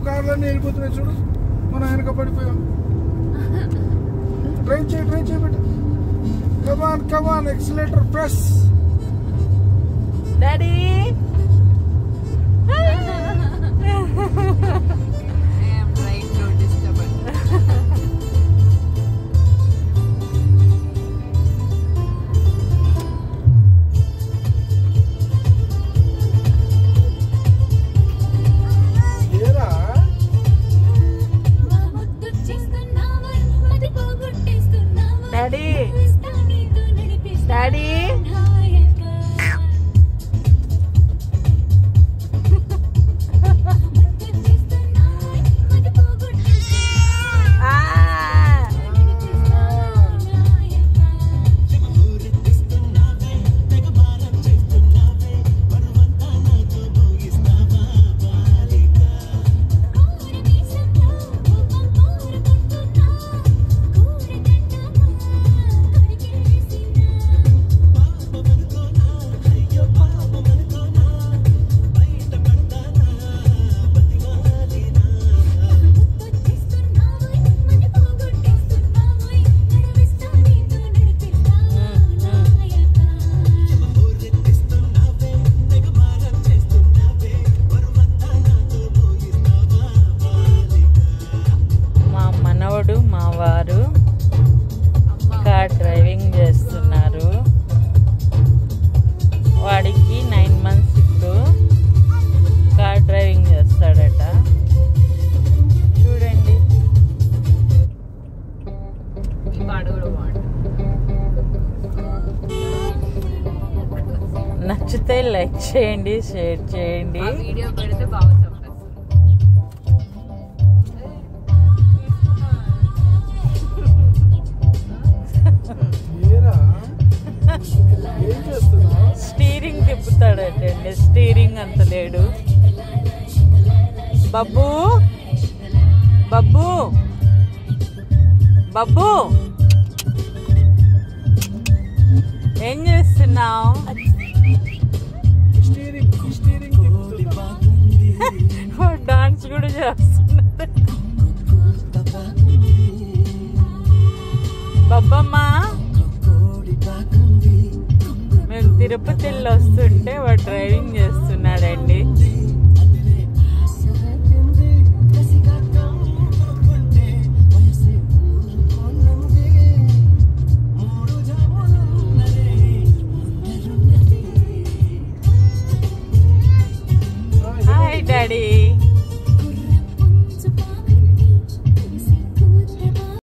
కార్లన్నీ వెళ్ళిపోతున్నాయి చూడు, మనం వెనక పడిపోయాం. డ్రైవ్ చేయబెట్టు. Come on accelerator press. Daddy daddy మా వారు కార్ డ్రైవింగ్ చేస్తున్నారు. వాడికి 9 months ఇప్పుడు కార్ డ్రైవింగ్ చేస్తాడట. చూడండి. నచ్చితే లైక్ చేయండి, షేర్ చేయండి. వీడియో పెడితే బాగా స్టీరింగ్ తిప్పుతాడటండి. స్టీరింగ్ అంత లేడు. బబ్బు బబ్బు బబ్బు ఏం చేస్తున్నావు? డాన్స్ కూడా చేస్తున్నాడు. బబ్బమ్మ మేము తిరుపతి వెళ్ళి వస్తుంటే వాడు డ్రైవింగ్ చేస్తున్నాడండి. Hi daddy.